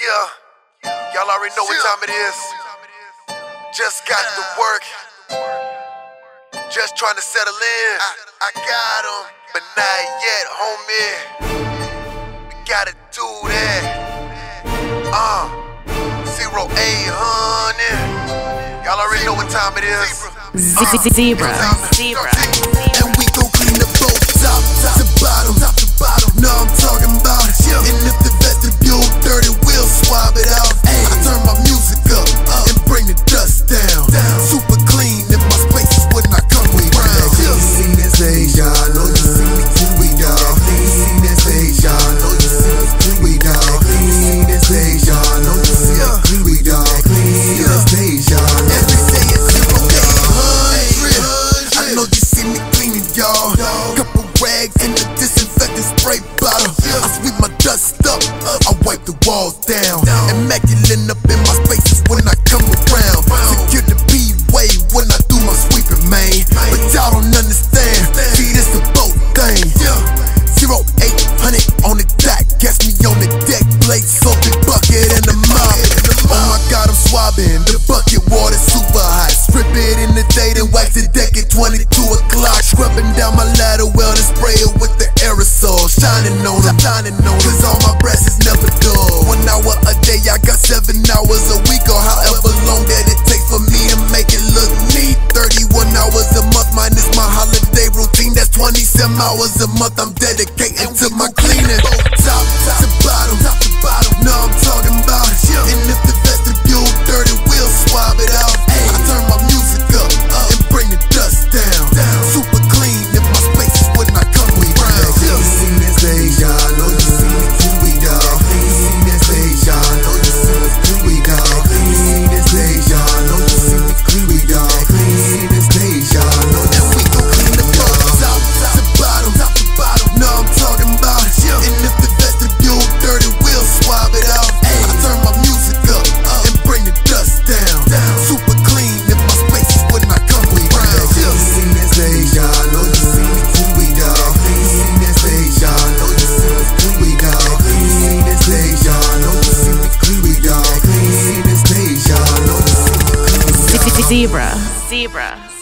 Yeah, y'all already know what time it is. Just got to work, just trying to settle in. I got them, but not yet, homie. We gotta do that. 0800. Y'all already know what time it is. Zebra. And we gon' clean the boat top to bottom. No, I'm talking about it. And if the vestibule dirty, we'll swab it out. I turn my music up and bring the dust down. Super clean in my spaces when I come around. You seen this age, y'all know you see me we dog. You seen this age, y'all know you see me we dog. You seen this age, y'all know you see me we dog. You seen this age, y'all. Every day it's 0800. I know you see me cleaning, y'all. Couple rags in the disinfectant spray bottle. I sweep my dust up, I wipe the walls down. Immaculate up in my spaces when I come around. Secure the B-way when I do my sweeping, man. But y'all don't understand, see this the boat thing. 0800 on the dock, catch me on the deck, blade, soapy bucket and the mop. Oh my God, I'm swabbing, the bucket water super hot. Strip it in the day, then wax the deck at 22 o'clock. Scrubbing down my ladder well and spray it with the aerosol. Shining on them, cause all my brass is never dull. 1 hour a day, I got 7 hours a week, or however long that it takes for me to make it look neat. 31 hours a month, minus my holiday routine. That's 27 hours a month I'm dedicating to my cleaning. Top to bottom, no, I'm talking about it. And if the vestibule dirty, we'll swab it out. I turn my music up and bring the dust down. Super clean in my spaces when I come around. You seen this age, y'all know you see me we dog. You seen this age, y'all know you see me we dog. You seen this age, y'all know you see me we dog. You seen this age, y'all know that we gon' clean the boat top to bottom. No, I'm talking about it. And if the vestibule dirty, we'll swab it out. I turn my music up and bring the dust down. Super clean in my spaces when I come around. You seen this age, y'all know you see me we dog. You seen this age, y'all know you see me we dog. You seen this age, y'all know you see me we dog. You seen this age, y'all know you see me we dog. Zebra.